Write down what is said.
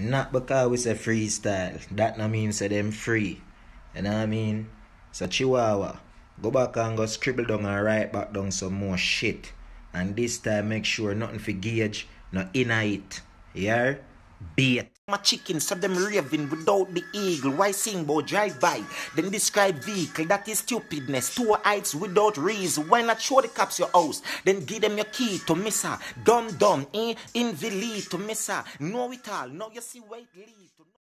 Not because we say freestyle. That no mean say them free. You know what I mean? So Chihuahua, go back and go scribble down and write back down some more shit. And this time make sure nothing for Gage, no inna it. Yeah? Bait. My chicken, so them raving without the eagle. Why sing about drive by? Then describe vehicle, that is stupidness. Two heights without reason. Why not show the cops your house? Then give them your key to miss her. Dumb, invalid to miss her. Know it all. Now you see where it leads to.